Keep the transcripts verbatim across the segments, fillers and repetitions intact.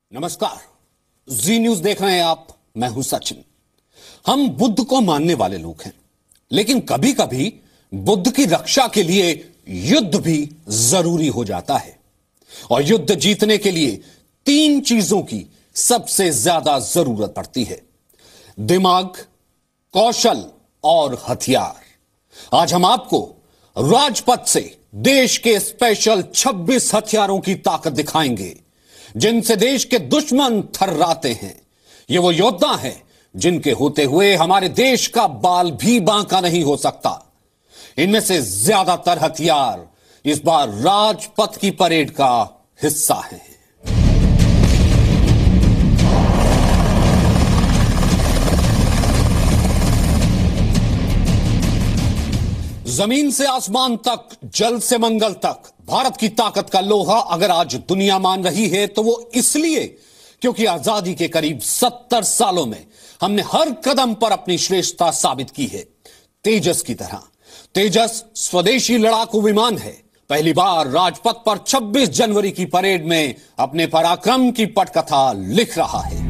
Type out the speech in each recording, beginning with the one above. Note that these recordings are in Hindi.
नमस्कार, जी न्यूज देख रहे हैं आप। मैं हूं सचिन। हम बुद्ध को मानने वाले लोग हैं, लेकिन कभी कभी बुद्ध की रक्षा के लिए युद्ध भी जरूरी हो जाता है। और युद्ध जीतने के लिए तीन चीजों की सबसे ज्यादा जरूरत पड़ती है: दिमाग, कौशल और हथियार। आज हम आपको राजपथ से देश के स्पेशल छब्बीस हथियारों की ताकत दिखाएंगे, जिनसे देश के दुश्मन थर्राते हैं। ये वो योद्धा हैं जिनके होते हुए हमारे देश का बाल भी बांका नहीं हो सकता। इनमें से ज्यादातर हथियार इस बार राजपथ की परेड का हिस्सा हैं। जमीन से आसमान तक, जल से मंगल तक, भारत की ताकत का लोहा अगर आज दुनिया मान रही है तो वो इसलिए क्योंकि आजादी के करीब सत्तर सालों में हमने हर कदम पर अपनी श्रेष्ठता साबित की है। तेजस की तरह तेजस स्वदेशी लड़ाकू विमान है। पहली बार राजपथ पर छब्बीस जनवरी की परेड में अपने पराक्रम की पटकथा लिख रहा है।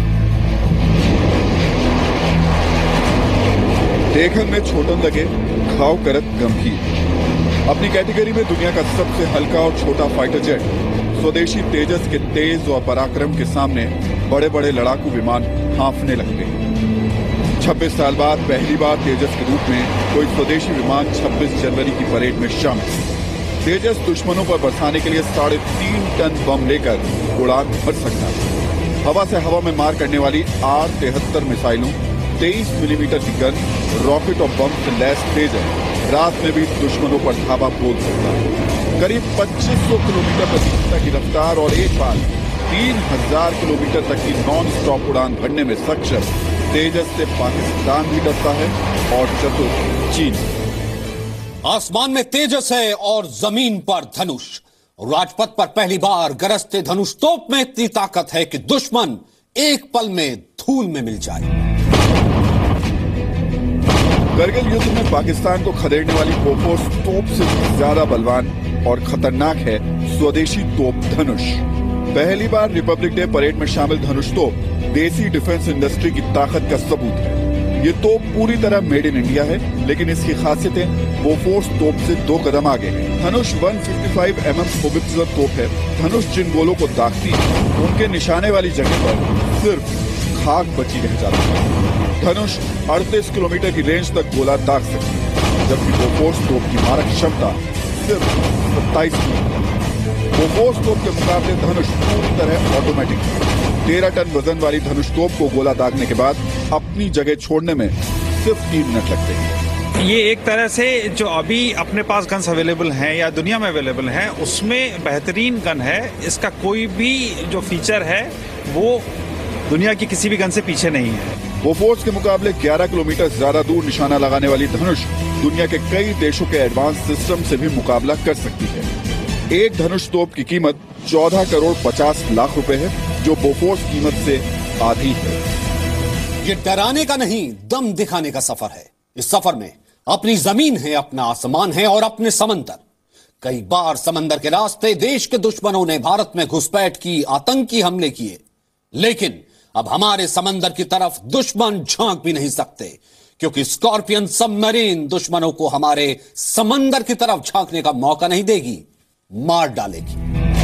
देखन में छोटन लगे, घाव करत गंभीर। अपनी कैटेगरी में दुनिया का सबसे हल्का और छोटा फाइटर जेट स्वदेशी तेजस के तेज और पराक्रम के सामने बड़े बड़े लड़ाकू विमान हांफने लगते हैं। छब्बीस साल बाद पहली बार तेजस के रूप में कोई स्वदेशी विमान छब्बीस जनवरी की परेड में शामिल। तेजस दुश्मनों पर बरसाने के लिए साढ़े तीन टन बम लेकर उड़ान भर सकता है। हवा से हवा में मार करने वाली आर तिहत्तर मिसाइलों, तेईस मिलीमीटर की गन, रॉकेट और बम से लैस तेजस रात में भी दुश्मनों पर धावा बोल सकता है। करीब पच्चीस सौ किलोमीटर प्रति घंटा की रफ्तार और एक बार तीन हज़ार किलोमीटर तक की नॉन स्टॉप उड़ान भरने में सक्षम तेजस से पाकिस्तान भी डरता है और चतुर चीन। आसमान में तेजस है और जमीन पर धनुष। राजपथ पर पहली बार गरजते धनुष तोप में इतनी ताकत है कि दुश्मन एक पल में धूल में मिल जाए। करगिल युद्ध में पाकिस्तान को खदेड़ने वाली बोफोर्स तोप से ज्यादा बलवान और खतरनाक है स्वदेशी तोप धनुष। पहली बार रिपब्लिक डे परेड में शामिल धनुष तोप देसी डिफेंस इंडस्ट्री की ताकत का सबूत है। ये तोप पूरी तरह मेड इन इंडिया है, लेकिन इसकी खासियतें बोफोर्स तोप से दो कदम आगे है। धनुष एक सौ पचपन एम एम होवित्जर तोप है। धनुष जिन गोलों को दागती है उनके निशाने वाली जगह पर सिर्फ खाक बची रह जाती है। धनुष अड़तीस किलोमीटर की रेंज तक गोला दाग सकती है, जबकि बोफोर्स तोप की मारक क्षमता सिर्फ सत्ताईस किलोमीटर। बोफोर्स तोप के मुकाबले धनुष पूरी तरह ऑटोमेटिक है। तेरह टन वजन वाली धनुष तोप को गोला दागने के बाद अपनी जगह छोड़ने में सिर्फ तीन मिनट लगते हैं। ये एक तरह से जो अभी अपने पास गन्स अवेलेबल हैं या दुनिया में अवेलेबल हैं, उसमें बेहतरीन गन है। इसका कोई भी जो फीचर है वो दुनिया की किसी भी गन से पीछे नहीं है। बोफोर्स के मुकाबले ग्यारह किलोमीटर ज्यादा दूर निशाना लगाने वाली धनुष दुनिया के कई देशों के एडवांस सिस्टम से भी मुकाबला कर सकती है। एक धनुष तोप की कीमत चौदह करोड़ पचास लाख रुपए है, जो बोफोर्स कीमत से आधी है। ये डराने का नहीं, दम दिखाने का सफर है। इस सफर में अपनी जमीन है, अपना आसमान है और अपने समंदर। कई बार समंदर के रास्ते देश के दुश्मनों ने भारत में घुसपैठ की, आतंकी हमले किए, लेकिन अब हमारे समंदर की तरफ दुश्मन झांक भी नहीं सकते, क्योंकि स्कॉर्पियन सबमरीन दुश्मनों को हमारे समंदर की तरफ झांकने का मौका नहीं देगी, मार डालेगी।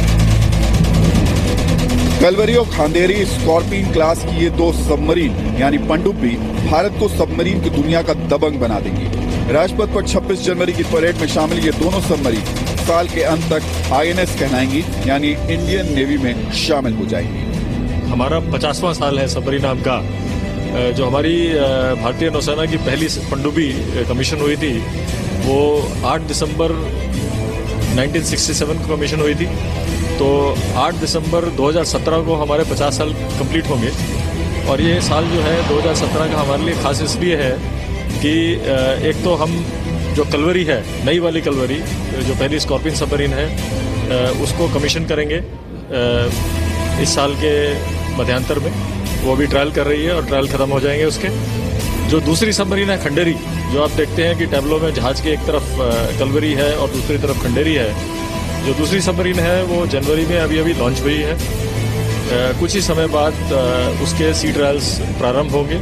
कलवरी और खांदेरी स्कॉर्पियन क्लास की ये दो सबमरीन यानी पनडुब्बी भारत को सबमरीन की दुनिया का दबंग बना देंगी। राजपथ पर छब्बीस जनवरी की परेड में शामिल ये दोनों सबमरीन साल के अंत तक आई एन एस कहलाएंगी, यानी इंडियन नेवी में शामिल हो जाएंगी। हमारा पचासवां साल है सबमरीन नाम का। जो हमारी भारतीय नौसेना की पहली पनडुब्बी कमीशन हुई थी वो आठ दिसंबर उन्नीस सौ सड़सठ को कमीशन हुई थी। तो आठ दिसंबर दो हज़ार सत्रह को हमारे पचास साल कंप्लीट होंगे। और ये साल जो है दो हज़ार सत्रह का हमारे लिए खास इसलिए है कि एक तो हम जो कलवरी है, नई वाली कलवरी जो पहली स्कॉर्पियन सबमरीन है, उसको कमीशन करेंगे इस साल के मध्यांतर में। वो अभी ट्रायल कर रही है और ट्रायल खत्म हो जाएंगे उसके। जो दूसरी सबमरीन है खंडेरी, जो आप देखते हैं कि टैब्लो में जहाज की एक तरफ कलवरी है और दूसरी तरफ खंडेरी है। जो दूसरी सबमरीन है वो जनवरी में अभी अभी लॉन्च हुई है। कुछ ही समय बाद उसके सी ट्रायल्स प्रारंभ होंगे।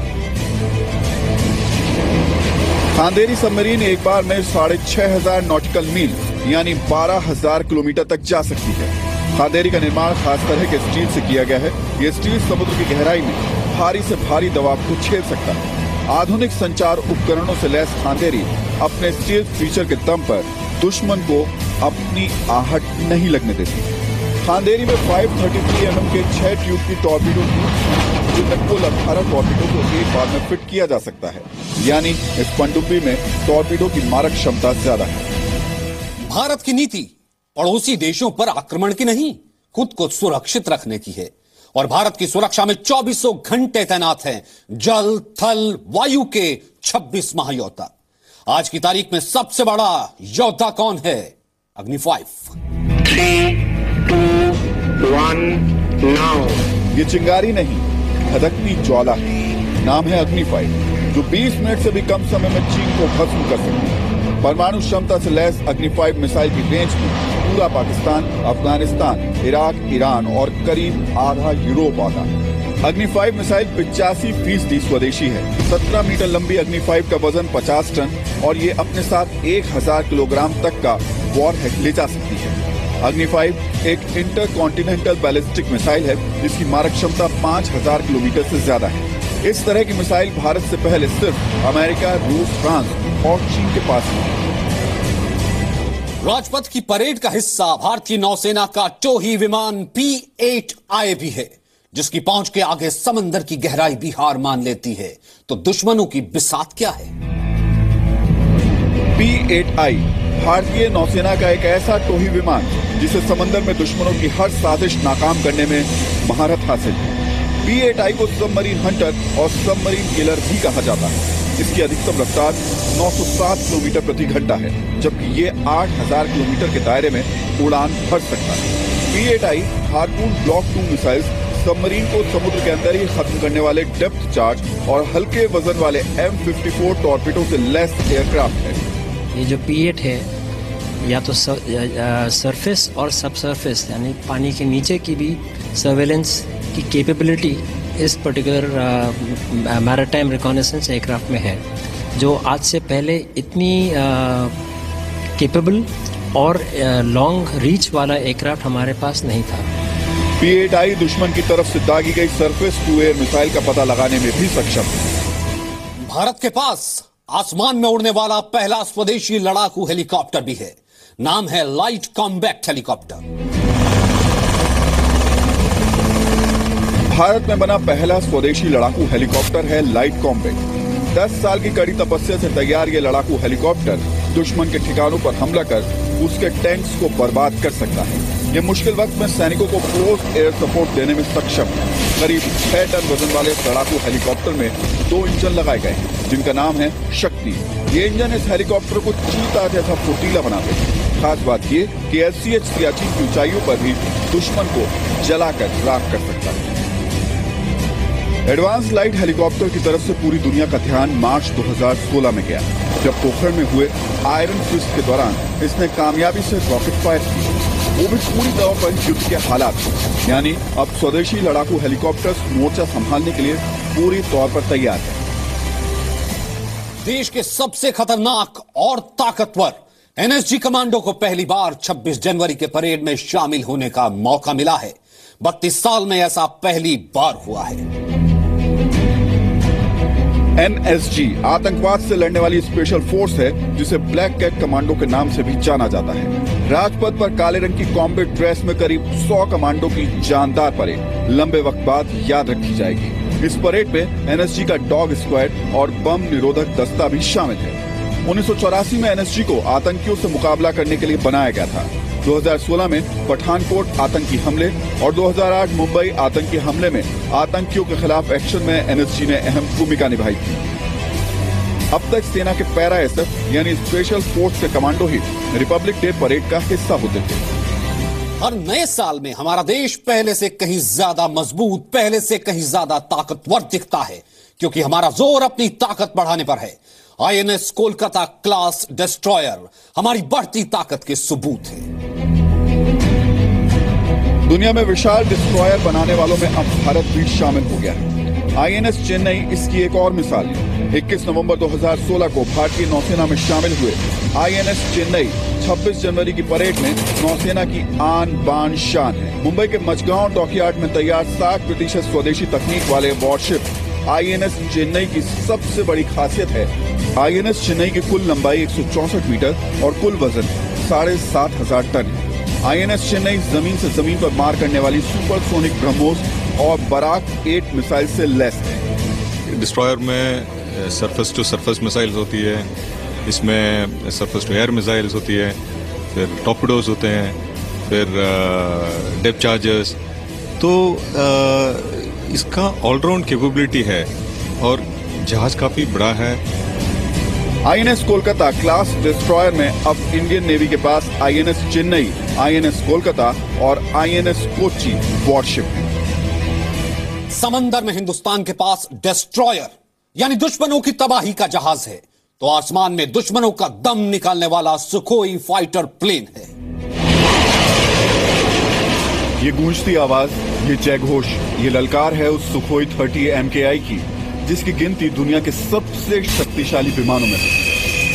खांदेरी सबमरीन एक बार में साढ़े छह हजार नॉटिकल मील यानी बारह हजार किलोमीटर तक जा सकती है। खांदेरी का निर्माण खास तरह के स्टील से किया गया है। ये स्टील समुद्र की गहराई में भारी से भारी दबाव को झेल सकता है। आधुनिक संचार उपकरणों से लैस खांदेरी अपने स्टील फीचर के दम पर दुश्मन को अपनी आहट नहीं लगने देती। खांदेरी में पाँच सौ तैंतीस एम एम के छह ट्यूब की टॉर्पीडो की जिनमें कुल अठारह टॉर्पीडो को एक बार में फिट किया जा सकता है, यानी इस पनडुब्बी में टॉर्पीडो की मारक क्षमता ज्यादा है। भारत की नीति पड़ोसी देशों पर आक्रमण की नहीं, खुद को सुरक्षित रखने की है। और भारत की सुरक्षा में चौबीसों घंटे तैनात हैं जल, थल, वायु के छब्बीस महायोद्धा। आज की तारीख में सबसे बड़ा योद्धा कौन है? अग्नि फाइव। ये चिंगारी नहीं, धधकती ज्वाला है। नाम है अग्नि फाइव, जो बीस मिनट से भी कम समय में चीन को भस्म कर सकती है। परमाणु क्षमता से लैस अग्नि फाइव मिसाइल की रेंज में पूरा पाकिस्तान, अफगानिस्तान, इराक, ईरान और करीब आधा यूरोप आता है। अग्नि फाइव मिसाइल पिचासी फीसदी स्वदेशी है। सत्रह मीटर लंबी अग्नि फाइव का वजन पचास टन और ये अपने साथ एक हजार किलोग्राम तक का वॉरहेड ले जा सकती है। अग्नि फाइव एक इंटर कॉन्टिनेंटल बैलिस्टिक मिसाइल है जिसकी मारक क्षमता पाँच हजार किलोमीटर से ज्यादा है। इस तरह की मिसाइल भारत से पहले सिर्फ अमेरिका, रूस, फ्रांस और चीन के पास है। राजपथ की परेड का हिस्सा भारतीय नौसेना का टोही विमान पी एट आई भी है, जिसकी पहुंच के आगे समंदर की गहराई भी हार मान लेती है। तो दुश्मनों की बिसात क्या है? पी एट आई भारतीय नौसेना का एक ऐसा टोही विमान जिसे समंदर में दुश्मनों की हर साजिश नाकाम करने में महारत हासिल है। पी एट आई को सबमरीन हंटर और सबमरीन किलर भी कहा जाता है। इसकी अधिकतम रफ्तार नौ सौ सात किलोमीटर प्रति घंटा है, जबकि ये आठ हजार किलोमीटर के दायरे में उड़ान भर सकता है। P eight I harpoon block two missiles submarine को समुद्र के अंदर ही खत्म करने वाले डेप्थ चार्ज और हल्के वजन वाले एम फिफ्टी फोर टॉर्पीडो से लैस एयरक्राफ्ट है। ये जो पी एट है या तो सरफेस और सब सरफेस यानी पानी के नीचे की भी सर्वेलेंस की कैपेबिलिटी इस पर्टिकुलर मैरीटाइम रिकॉनेसेंस एयरक्राफ्ट में है, जो आज से पहले इतनी कैपेबल और लॉन्ग रीच वाला एयरक्राफ्ट हमारे पास नहीं था। पी एट आई दुश्मन की तरफ से दागी गई सरफेस टू एयर मिसाइल का पता लगाने में भी सक्षम है। भारत के पास आसमान में उड़ने वाला पहला स्वदेशी लड़ाकू हेलीकॉप्टर भी है। नाम है लाइट कॉम्बैट हेलीकॉप्टर। भारत में बना पहला स्वदेशी लड़ाकू हेलीकॉप्टर है लाइट कॉम्बैट। दस साल की कड़ी तपस्या से तैयार ये लड़ाकू हेलीकॉप्टर दुश्मन के ठिकानों पर हमला कर उसके टैंक्स को बर्बाद कर सकता है। ये मुश्किल वक्त में सैनिकों को क्लोज एयर सपोर्ट देने में सक्षम है। करीब छह टन वजन वाले लड़ाकू हेलीकॉप्टर में दो इंजन लगाए गए हैं, जिनका नाम है शक्ति। ये इंजन इस हेलीकॉप्टर को चीता जैसा फुर्तीला बनाते हैं। खास बात ये कि एल सी एच सियाचिन की ऊंचाइयों पर भी दुश्मन को जलाकर राख कर सकता है। एडवांस लाइट हेलीकॉप्टर की तरफ से पूरी दुनिया का ध्यान मार्च दो हज़ार सोलह में गया, जब पोखरण में हुए आयरन फिस्ट के दौरान इसने कामयाबी से रॉकेट फायर की, वो भी पूरी दवा पर युद्ध के हालात। यानी अब स्वदेशी लड़ाकू हेलीकॉप्टर्स मोर्चा संभालने के लिए पूरी तौर पर तैयार है। देश के सबसे खतरनाक और ताकतवर एन एस जी कमांडो को पहली बार छब्बीस जनवरी के परेड में शामिल होने का मौका मिला है। बत्तीस साल में ऐसा पहली बार हुआ है। एन एस जी आतंकवाद से लड़ने वाली स्पेशल फोर्स है, जिसे ब्लैक कैट कमांडो के नाम से भी जाना जाता है। राजपथ पर काले रंग की कॉम्बैट ड्रेस में करीब सौ कमांडो की जानदार परेड लंबे वक्त बाद याद रखी जाएगी। इस परेड में एन एस जी का डॉग स्क्वाड और बम निरोधक दस्ता भी शामिल है। उन्नीस सौ चौरासी में एन एस जी को आतंकियों से मुकाबला करने के लिए बनाया गया था। दो हज़ार सोलह में पठानकोट आतंकी हमले और दो हज़ार आठ मुंबई आतंकी हमले में आतंकियों के खिलाफ एक्शन में एन एस जी ने अहम भूमिका निभाई थी। अब तक सेना के पैरा एस एफ यानी स्पेशल फोर्स के कमांडो ही रिपब्लिक डे परेड का हिस्सा होते थे। हर नए साल में हमारा देश पहले से कहीं ज्यादा मजबूत, पहले से कहीं ज्यादा ताकतवर दिखता है, क्योंकि हमारा जोर अपनी ताकत बढ़ाने पर है। I N S Kolkata class destroyer हमारी बढ़ती ताकत के सबूत है। दुनिया में विशाल डिस्ट्रॉयर बनाने वालों में अब भारत भी शामिल हो गया है। आईएनएस चेन्नई इसकी एक और मिसाल है। इक्कीस नवंबर दो हज़ार सोलह को भारतीय नौसेना में शामिल हुए आईएनएस चेन्नई छब्बीस जनवरी की परेड में नौसेना की आन बान शान है। मुंबई के मचगांव डॉकयार्ड में तैयार साठ प्रतिशत स्वदेशी तकनीक वाले वॉरशिप आईएनएस चेन्नई की सबसे बड़ी खासियत है। आईएनएस चेन्नई की कुल लंबाई एक सौ चौसठ मीटर और कुल वजन साढ़े सात हजार टन है। आईएनएस चेन्नई जमीन से जमीन पर मार करने वाली सुपरसोनिक ब्रह्मोस और बराक एट मिसाइल से लैस है। डिस्ट्रॉयर में सरफेस टू सरफेस मिसाइल्स होती है, इसमें सरफेस टू एयर मिसाइल्स होती है, फिर टॉर्पेडोज होते हैं, फिर डेप्थ चार्जर्स। तो आ, इसका ऑलराउंड कैपेबिलिटी है और जहाज काफी बड़ा है। आईएनएस कोलकाता क्लास डिस्ट्रॉयर में अब इंडियन नेवी के पास आईएनएस चेन्नई, आईएनएस कोलकाता और आईएनएस कोच्चि वॉरशिप है। समंदर में हिंदुस्तान के पास डिस्ट्रॉयर यानी दुश्मनों की तबाही का जहाज है, तो आसमान में दुश्मनों का दम निकालने वाला सुखोई फाइटर प्लेन है। ये गूंजती आवाज, ये जयघोष, ये ललकार है उस सुखोई तीस एम के आई की, जिसकी गिनती दुनिया के सबसे शक्तिशाली विमानों में है।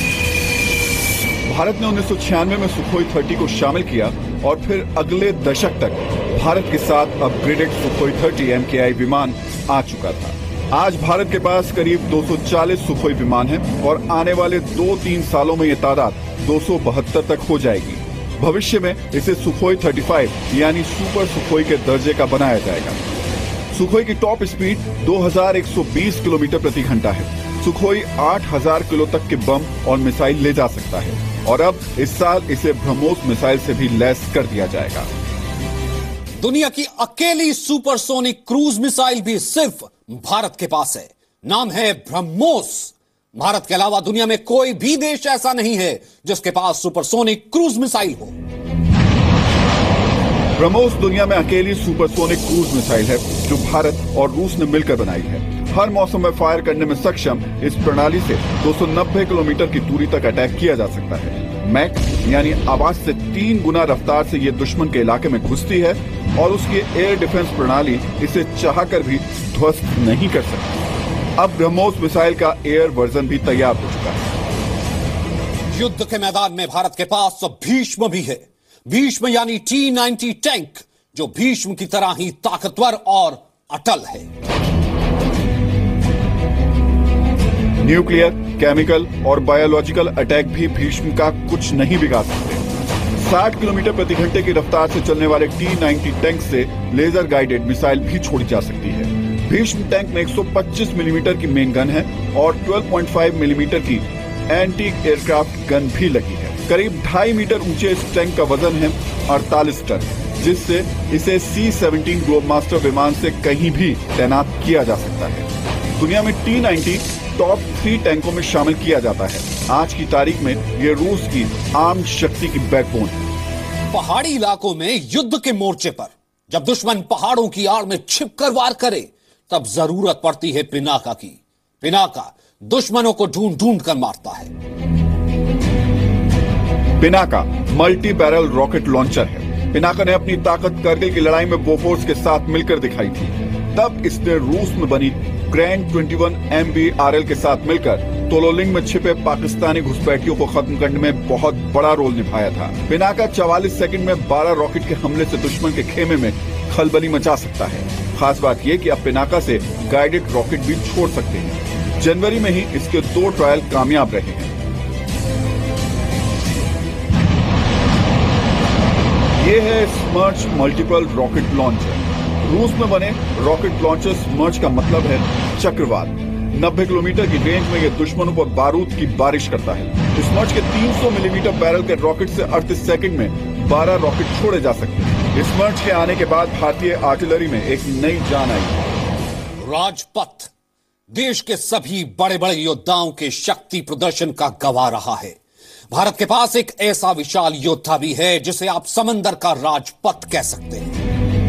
भारत ने उन्नीस सौ छियानवे में सुखोई तीस को शामिल किया और फिर अगले दशक तक भारत के साथ अपग्रेडेड सुखोई तीस एम के आई विमान आ चुका था। आज भारत के पास करीब दो सौ चालीस सुखोई विमान हैं और आने वाले दो तीन सालों में ये तादाद दो सौ बहत्तर तक हो जाएगी। भविष्य में इसे सुखोई पैंतीस यानी सुपर सुखोई के दर्जे का बनाया जाएगा। सुखोई की टॉप स्पीड दो हज़ार एक सौ बीस किलोमीटर प्रति घंटा है। सुखोई आठ हज़ार किलो तक के बम और मिसाइल ले जा सकता है और अब इस साल इसे ब्रह्मोस मिसाइल से भी लैस कर दिया जाएगा। दुनिया की अकेली सुपरसोनिक क्रूज मिसाइल भी सिर्फ भारत के पास है। नाम है ब्रह्मोस। भारत के अलावा दुनिया में कोई भी देश ऐसा नहीं है जिसके पास सुपरसोनिक क्रूज मिसाइल हो। ब्रह्मोस दुनिया में अकेली सुपरसोनिक क्रूज मिसाइल है जो भारत और रूस ने मिलकर बनाई है। हर मौसम में फायर करने में सक्षम इस प्रणाली से दो सौ नब्बे किलोमीटर की दूरी तक अटैक किया जा सकता है। मैक यानी आवाज से तीन गुना रफ्तार से ये दुश्मन के इलाके में घुसती है और उसकी एयर डिफेंस प्रणाली इसे चाहकर भी ध्वस्त नहीं कर सकती। अब ब्रह्मोस मिसाइल का एयर वर्जन भी तैयार हो चुका है। युद्ध के मैदान में भारत के पास भीष्म भी है। भीष्म यानी टी नाइंटी टैंक, जो भीष्म की तरह ही ताकतवर और अटल है। न्यूक्लियर, केमिकल और बायोलॉजिकल अटैक भी भीष्म का कुछ नहीं बिगाड़ सकते। साठ किलोमीटर प्रति घंटे की रफ्तार से चलने वाले टी नाइंटी टैंक से लेजर गाइडेड मिसाइल भी छोड़ी जा सकती है। भीष्म टैंक में एक सौ पच्चीस मिलीमीटर की मेन गन है और बारह पॉइंट पाँच मिलीमीटर की एंटी एयरक्राफ्ट गन भी लगी है। करीब ढाई मीटर ऊंचे इस टैंक का वजन है अड़तालीस टन, जिससे इसे सी सेवनटीन ग्लोबमास्टर विमान से कहीं भी तैनात किया जा सकता है। दुनिया में टी नाइंटी टॉप थ्री टैंकों में शामिल किया जाता है। आज की तारीख में ये रूस की आर्म्ड शक्ति की बैकबोन है। पहाड़ी इलाकों में युद्ध के मोर्चे पर जब दुश्मन पहाड़ों की आड़ में छिपकर वार करे, तब जरूरत पड़ती है पिनाका की। पिनाका दुश्मनों को ढूंढ ढूंढ कर मारता है। Pinaka multi barrel rocket launcher है। पिनाका ने अपनी ताकत करगिल की लड़ाई में बोफोर्स के साथ मिलकर दिखाई थी। तब इसने रूस में बनी ग्रैंड इक्कीस एम बी आर एल के साथ मिलकर तोलोलिंग में छिपे पाकिस्तानी घुसपैठियों को खत्म करने में बहुत बड़ा रोल निभाया था। पिनाका चवालीस सेकंड में बारह रॉकेट के हमले से दुश्मन के खेमे में खलबली मचा सकता है। खास बात यह कि अब पिनाका से गाइडेड रॉकेट भी छोड़ सकते हैं। जनवरी में ही इसके दो ट्रायल कामयाब रहे हैं। ये है स्मर्च मल्टीपल रॉकेट लॉन्चर। रूस में बने रॉकेट लॉन्चर स्मर्च का मतलब है चक्रवात। नब्बे किलोमीटर की रेंज में यह दुश्मनों पर बारूद की बारिश करता है। स्मर्च के तीन सौ मिलीमीटर बैरल के रॉकेट से अड़तीस सेकंड में बारह रॉकेट छोड़े जा सकते हैं। स्मर्च के आने के बाद भारतीय आर्टिलरी में एक नई जान आई। राजपथ देश के सभी बड़े बड़े योद्धाओं के शक्ति प्रदर्शन का गवाह रहा है। भारत के पास एक ऐसा विशाल योद्धा भी है जिसे आप समंदर का राजपथ कह सकते हैं।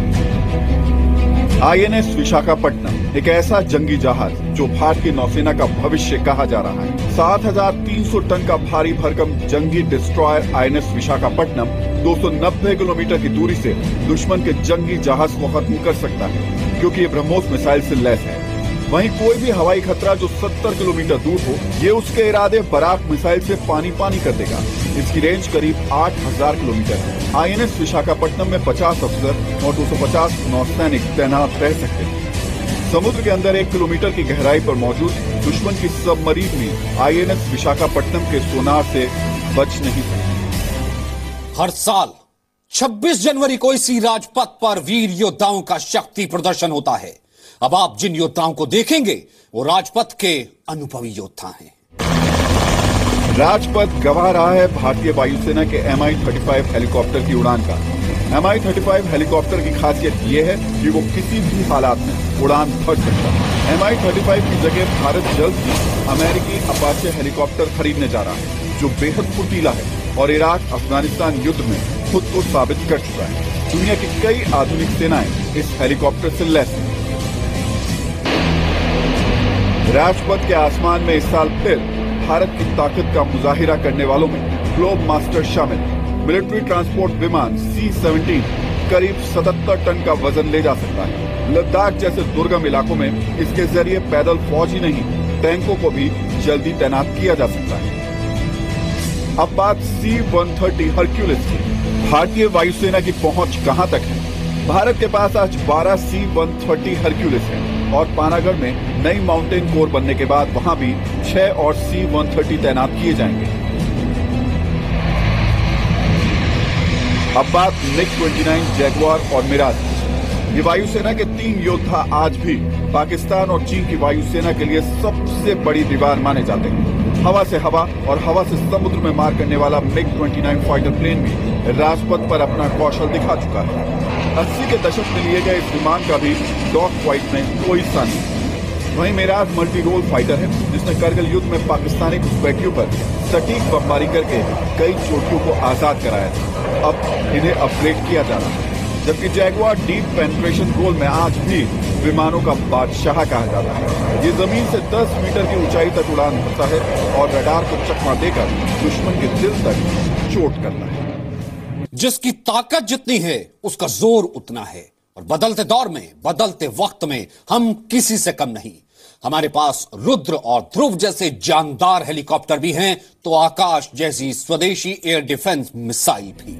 आईएनएस विशाखापट्टनम एक ऐसा जंगी जहाज जो भारतीय नौसेना का भविष्य कहा जा रहा है। सात हज़ार तीन सौ टन का भारी भरकम जंगी डिस्ट्रॉयर आईएनएस विशाखापट्टनम दो सौ नब्बे किलोमीटर की दूरी से दुश्मन के जंगी जहाज को खत्म कर सकता है, क्योंकि ये ब्रह्मोस मिसाइल से लैस है। वहीं कोई भी हवाई खतरा जो सत्तर किलोमीटर दूर हो, ये उसके इरादे बराक मिसाइल से पानी पानी कर देगा। इसकी रेंज करीब आठ हज़ार किलोमीटर है। आईएनएस विशाखापट्टनम में पचास अफसर और दो सौ पचास नौसैनिक तैनात रह सकते हैं। समुद्र के अंदर एक किलोमीटर की गहराई पर मौजूद दुश्मन की सबमरीन में आईएनएस विशाखापट्टनम के सोनार से बच नहीं सकती। हर साल छब्बीस जनवरी को इसी राजपथ पर वीर योद्धाओं का शक्ति प्रदर्शन होता है। अब आप जिन योद्धाओं को देखेंगे वो राजपथ के अनुभवी योद्धा हैं। राजपथ गवाह रहा है भारतीय वायुसेना के M I thirty five helicopter की उड़ान का। M I thirty five helicopter की खासियत यह है कि वो किसी भी हालात में उड़ान भर सकता है। एम आई थर्टी फाइव की जगह भारत जल्द ही अमेरिकी अपाचे हेलीकॉप्टर खरीदने जा रहा है, जो बेहद फुर्तीला है और इराक अफगानिस्तान युद्ध में खुद को साबित कर चुका है। दुनिया की कई आधुनिक सेनाएं इस हेलीकॉप्टर से लैस हैं। राजपथ के आसमान में इस साल फिर भारत की ताकत का मुजाहिरा करने वालों में ग्लोब मास्टर शामिल। मिलिट्री ट्रांसपोर्ट विमान सी सेवनटीन करीब सतहत्तर टन का वजन ले जा सकता है। लद्दाख जैसे दुर्गम इलाकों में इसके जरिए पैदल फौज ही नहीं, टैंकों को भी जल्दी तैनात किया जा सकता है। अब बात सी वन थर्टी हरक्यूलिस की। भारतीय वायुसेना की पहुंच कहां तक है? भारत के पास आज बारह सी वन थर्टी हरक्यूलिस है और पानागढ़ में नई माउंटेन कोर बनने के बाद वहां भी छह और सी वन थर्टी तैनात किए जाएंगे। अब बात मिग ट्वेंटी नाइन, जैगुआर और मिराज। ये वायुसेना के तीन योद्धा आज भी पाकिस्तान और चीन की वायुसेना के लिए सबसे बड़ी दीवार माने जाते हैं। हवा से हवा और हवा से समुद्र में मार करने वाला MiG twenty nine fighter plane भी राजपथ पर अपना कौशल दिखा चुका है। अस्सी के दशक में लिए गए इस विमान का भी डॉग फाइट में कोई हिस्सा नहीं। वहीं मिराज मल्टी रोल फाइटर है, जिसने करगिल युद्ध में पाकिस्तानी घुसपैठियों पर सटीक बमबारी करके कई चोटियों को आजाद कराया था। अब इन्हें अपग्रेड किया जा रहा है। जबकि जैगुआर डीप पेनिट्रेशन गोल में आज भी विमानों का बादशाह कहा जाता है। ये जमीन से दस मीटर की ऊंचाई तक उड़ान भरता है और रडार को चकमा देकर दुश्मन के दिल तक चोट करता है। जिसकी ताकत जितनी है उसका जोर उतना है, और बदलते दौर में, बदलते वक्त में हम किसी से कम नहीं। हमारे पास रुद्र और ध्रुव जैसे जानदार हेलीकॉप्टर भी हैं, तो आकाश जैसी स्वदेशी एयर डिफेंस मिसाइल भी।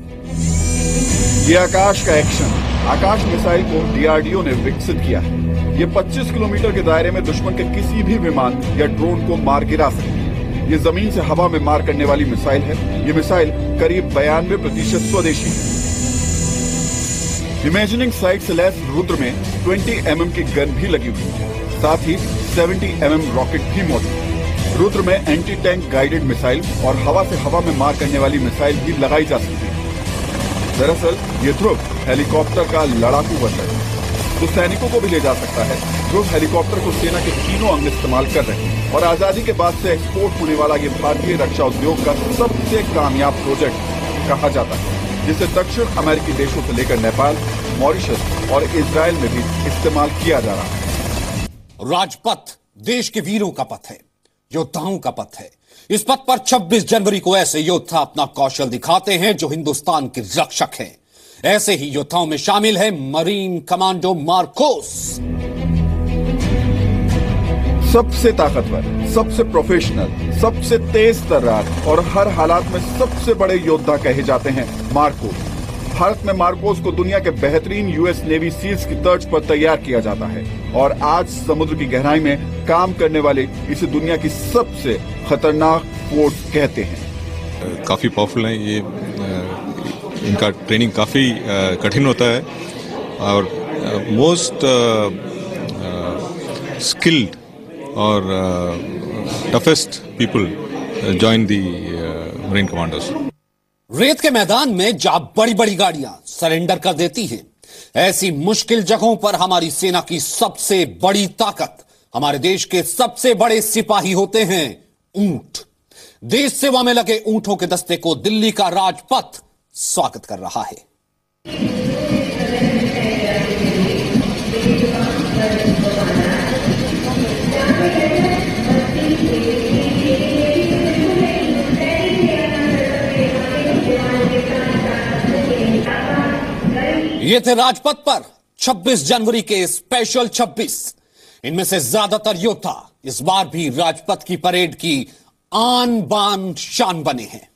ये आकाश का एक्शन, आकाश मिसाइल को डीआरडीओ ने विकसित किया है। ये पच्चीस किलोमीटर के दायरे में दुश्मन के किसी भी विमान या ड्रोन को मार गिरा सकती है। ये जमीन से हवा में मार करने वाली मिसाइल है। ये मिसाइल करीब बयानवे प्रतिशत स्वदेशी है। इमेजिनिंग साइट से लैस रुद्र में बीस एम एम की गन भी लगी हुई है, साथ ही सत्तर एम एम रॉकेट भी मौजूद है। रुद्र में एंटी टैंक गाइडेड मिसाइल और हवा से हवा में मार करने वाली मिसाइल भी लगाई जा सकती है। दरअसल ये ध्रुव हेलीकॉप्टर का लड़ाकू वर्जन है, जो सैनिकों को भी ले जा सकता है। ध्रुव हेलीकॉप्टर को सेना के तीनों अंग इस्तेमाल कर रहे हैं और आजादी के बाद से एक्सपोर्ट होने वाला ये भारतीय रक्षा उद्योग का सबसे कामयाब प्रोजेक्ट कहा जाता है, जिसे दक्षिण अमेरिकी देशों से लेकर नेपाल, मॉरिशस और इजराइल में भी इस्तेमाल किया जा रहा है। राजपथ देश के वीरों का पथ है, योद्धाओं का पथ है। इस पथ पर छब्बीस जनवरी को ऐसे योद्धा अपना कौशल दिखाते हैं जो हिंदुस्तान के रक्षक हैं। ऐसे ही योद्धाओं में शामिल है मरीन कमांडो मार्कोस। सबसे ताकतवर, सबसे प्रोफेशनल, सबसे तेज तर्रार और हर हालात में सबसे बड़े योद्धा कहे जाते हैं मार्कोस। भारत में मार्कोस को दुनिया के बेहतरीन यूएस नेवी सील्स की तर्ज पर तैयार किया जाता है और आज समुद्र की गहराई में काम करने वाले इसे दुनिया की सबसे खतरनाक फोर्स कहते हैं। काफ़ी पावरफुल है ये, इनका ट्रेनिंग काफ़ी कठिन होता है और मोस्ट स्किल्ड और toughest people join the marine commandos. रेत के मैदान में जहां बड़ी बड़ी गाड़ियां सरेंडर कर देती हैं, ऐसी मुश्किल जगहों पर हमारी सेना की सबसे बड़ी ताकत, हमारे देश के सबसे बड़े सिपाही होते हैं ऊंट। देश सेवा में लगे ऊंटों के दस्ते को दिल्ली का राजपथ स्वागत कर रहा है। ये थे राजपथ पर छब्बीस जनवरी के स्पेशल छब्बीस। इनमें से ज्यादातर योद्धा इस बार भी राजपथ की परेड की आन बान शान बने हैं।